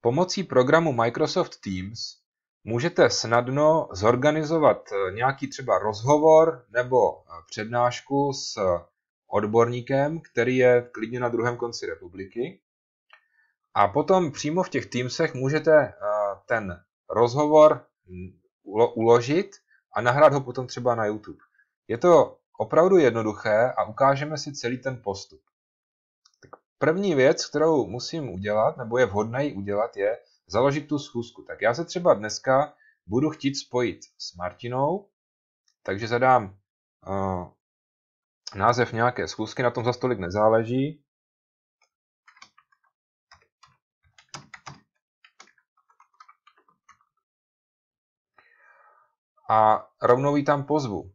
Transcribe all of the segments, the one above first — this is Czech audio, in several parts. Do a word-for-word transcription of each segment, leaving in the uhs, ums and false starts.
Pomocí programu Microsoft Teams můžete snadno zorganizovat nějaký třeba rozhovor nebo přednášku s odborníkem, který je klidně na druhém konci republiky. A potom přímo v těch Teamsech můžete ten rozhovor uložit a nahrát ho potom třeba na YouTube. Je to opravdu jednoduché a ukážeme si celý ten postup. Tak první věc, kterou musím udělat, nebo je vhodné ji udělat, je založit tu schůzku. Tak já se třeba dneska budu chtít spojit s Martinou, takže zadám uh, název nějaké schůzky, na tom za stolik nezáleží. A rovnou ji tam pozvu.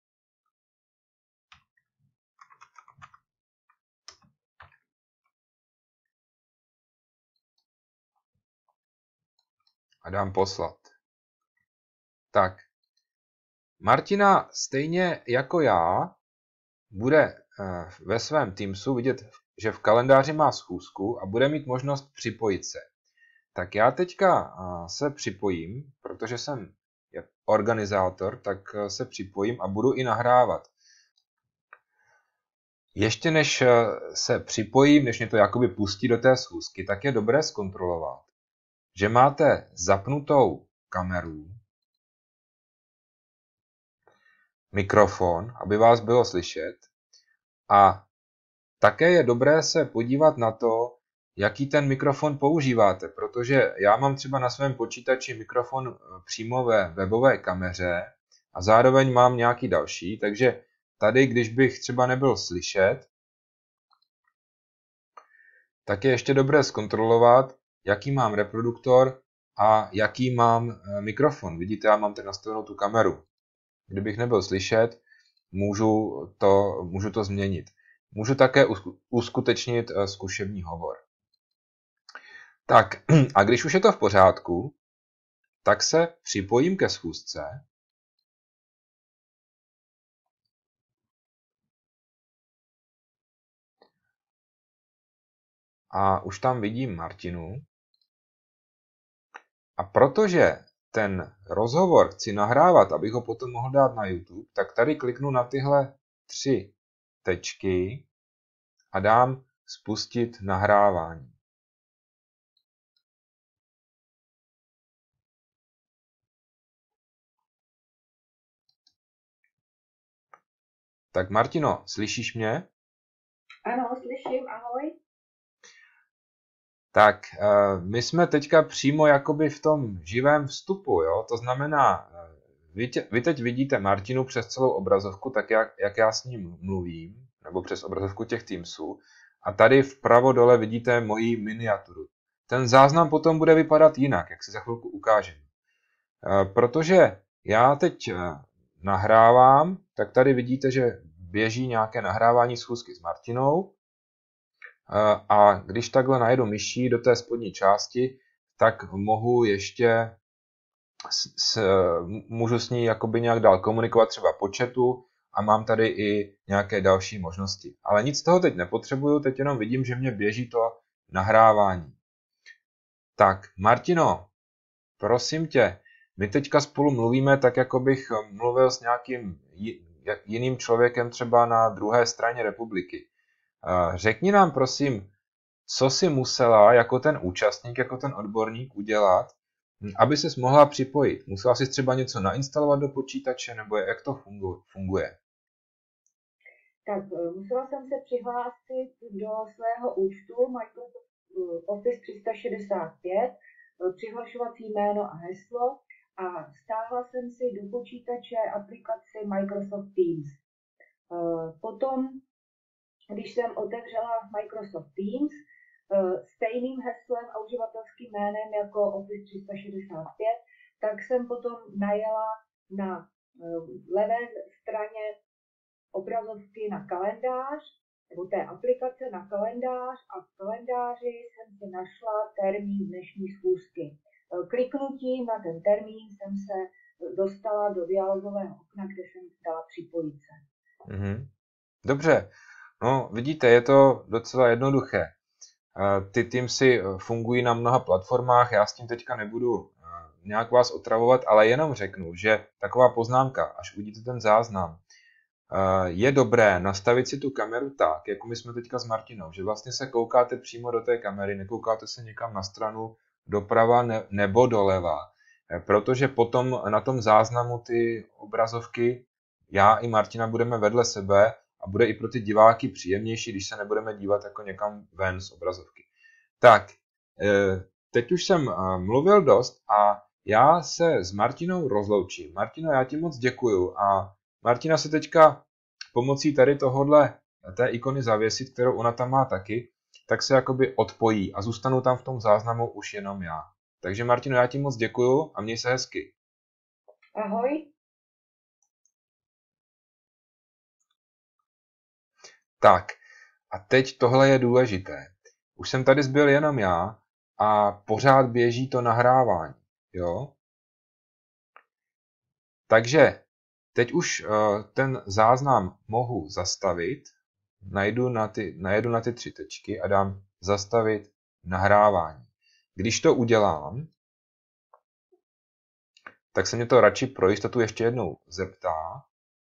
A dám poslat. Tak. Martina stejně jako já bude ve svém Teamsu vidět, že v kalendáři má schůzku a bude mít možnost připojit se. Tak já teďka se připojím, protože jsem organizátor, tak se připojím a budu i nahrávat. Ještě než se připojím, než mě to jakoby pustí do té schůzky, tak je dobré zkontrolovat, že máte zapnutou kameru, mikrofon, aby vás bylo slyšet, a také je dobré se podívat na to, jaký ten mikrofon používáte, protože já mám třeba na svém počítači mikrofon přímo ve webové kameře a zároveň mám nějaký další, takže tady, když bych třeba nebyl slyšet, tak je ještě dobré zkontrolovat, jaký mám reproduktor a jaký mám mikrofon. Vidíte, já mám teď nastavenou tu kameru. Kdybych nebyl slyšet, můžu to, můžu to změnit. Můžu také uskutečnit zkušební hovor. Tak, a když už je to v pořádku, tak se připojím ke schůzce. A už tam vidím Martinu. A protože ten rozhovor chci nahrávat, abych ho potom mohl dát na YouTube, tak tady kliknu na tyhle tři tečky a dám spustit nahrávání. Tak Martino, slyšíš mě? Ano, slyším, ahoj. Tak, my jsme teďka přímo jakoby v tom živém vstupu, jo? To znamená, vy, tě, vy teď vidíte Martinu přes celou obrazovku, tak jak, jak já s ním mluvím, nebo přes obrazovku těch Teamsů, a tady vpravo dole vidíte moji miniaturu. Ten záznam potom bude vypadat jinak, jak si za chvilku ukážem. Protože já teď nahrávám, tak tady vidíte, že běží nějaké nahrávání schůzky s Martinou. A když takhle najedu myší do té spodní části, tak mohu ještě s, s, můžu s ní jakoby nějak dál komunikovat třeba po chatu a mám tady i nějaké další možnosti. Ale nic z toho teď nepotřebuju, teď jenom vidím, že mě běží to nahrávání. Tak, Martino, prosím tě, my teďka spolu mluvíme tak, jako bych mluvil s nějakým jiným člověkem třeba na druhé straně republiky. Řekni nám, prosím, co jsi musela jako ten účastník, jako ten odborník udělat, aby ses mohla připojit. Musela jsi třeba něco nainstalovat do počítače, nebo jak to funguje? Tak musela jsem se přihlásit do svého účtu Microsoft Office tři sta šedesát pět, přihlašovací jméno a heslo, a stáhla jsem si do počítače aplikaci Microsoft Teams. Potom, když jsem otevřela Microsoft Teams stejným heslem a uživatelským jménem jako Office tři sta šedesát pět, tak jsem potom najela na levé straně obrazovky na kalendář, nebo té aplikace na kalendář, a v kalendáři jsem si našla termín dnešní schůzky. Kliknutím na ten termín jsem se dostala do dialogového okna, kde jsem dala připojit se. Mm-hmm. Dobře, no vidíte, je to docela jednoduché. Ty Teamsy fungují na mnoha platformách, já s tím teďka nebudu nějak vás otravovat, ale jenom řeknu, že taková poznámka, až uvidíte ten záznam, je dobré nastavit si tu kameru tak, jako my jsme teďka s Martinou, že vlastně se koukáte přímo do té kamery, nekoukáte se někam na stranu doprava ne, nebo doleva, protože potom na tom záznamu ty obrazovky, já i Martina budeme vedle sebe a bude i pro ty diváky příjemnější, když se nebudeme dívat jako někam ven z obrazovky. Tak, teď už jsem mluvil dost a já se s Martinou rozloučím. Martino, já ti moc děkuju a Martina se teďka pomocí tady tohodle té ikony zavěsit, kterou ona tam má taky, tak se jakoby odpojí a zůstanu tam v tom záznamu už jenom já. Takže Martino, já ti moc děkuju a měj se hezky. Ahoj. Tak, a teď tohle je důležité. Už jsem tady zbyl jenom já a pořád běží to nahrávání, jo? Takže teď už uh, ten záznam mohu zastavit, najdu na ty, najedu na ty tři tečky a dám zastavit nahrávání. Když to udělám, tak se mě to radši pro jistotu ještě jednou zeptá.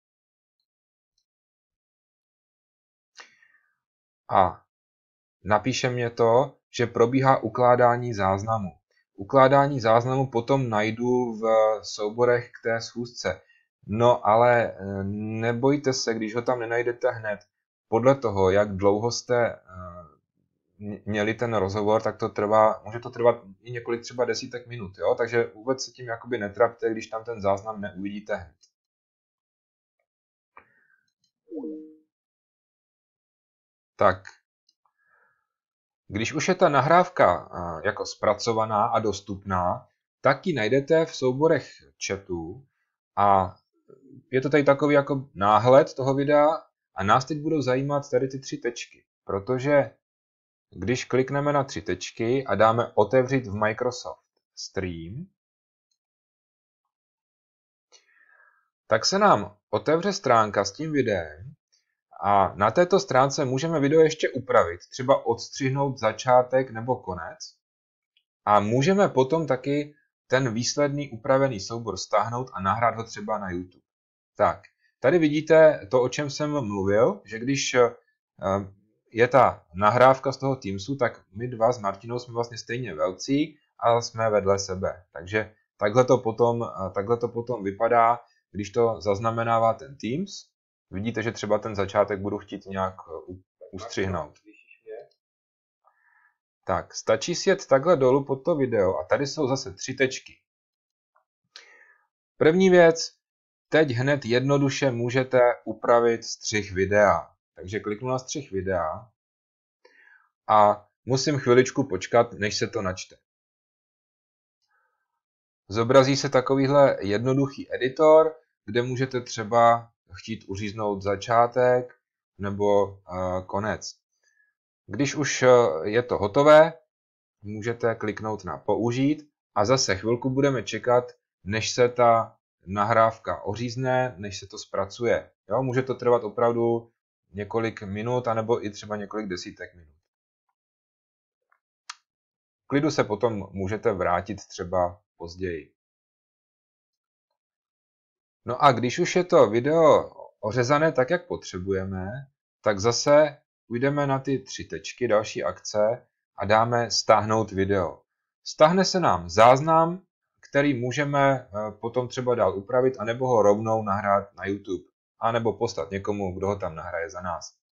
A napíše mě to, že probíhá ukládání záznamu. Ukládání záznamu potom najdu v souborech k té schůzce. No ale nebojte se, když ho tam nenajdete hned. Podle toho, jak dlouho jste měli ten rozhovor, tak to trvá, může to trvat i několik třeba desítek minut, jo? Takže vůbec se tím jakoby netrapte, když tam ten záznam neuvidíte hned. Tak, když už je ta nahrávka jako zpracovaná a dostupná, tak ji najdete v souborech chatu a je to tady takový jako náhled toho videa a nás teď budou zajímat tady ty tři tečky, protože když klikneme na tři tečky a dáme otevřít v Microsoft Stream, tak se nám otevře stránka s tím videem a na této stránce můžeme video ještě upravit, třeba odstřihnout začátek nebo konec a můžeme potom taky ten výsledný upravený soubor stáhnout a nahrát ho třeba na YouTube. Tak, tady vidíte to, o čem jsem mluvil, že když je ta nahrávka z toho Teamsu, tak my dva s Martinou jsme vlastně stejně velcí, ale jsme vedle sebe. Takže takhle to potom, takhle to potom vypadá, když to zaznamenává ten Teams. Vidíte, že třeba ten začátek budu chtít nějak ustřihnout. Tak, stačí si jet takhle dolů pod to video a tady jsou zase tři tečky. První věc, teď hned jednoduše můžete upravit střih videa. Takže kliknu na střih videa a musím chviličku počkat, než se to načte. Zobrazí se takovýhle jednoduchý editor, kde můžete třeba chtít uříznout začátek nebo uh, konec. Když už je to hotové, můžete kliknout na použít a zase chvilku budeme čekat, než se ta nahrávka ořízne, než se to zpracuje. Jo, může to trvat opravdu několik minut, anebo i třeba několik desítek minut. V klidu se potom můžete vrátit třeba později. No a když už je to video ořezané tak, jak potřebujeme, tak zase půjdeme na ty tři tečky, další akce a dáme stáhnout video. Stáhne se nám záznam, který můžeme potom třeba dál upravit, anebo ho rovnou nahrát na YouTube, anebo poslat někomu, kdo ho tam nahraje za nás.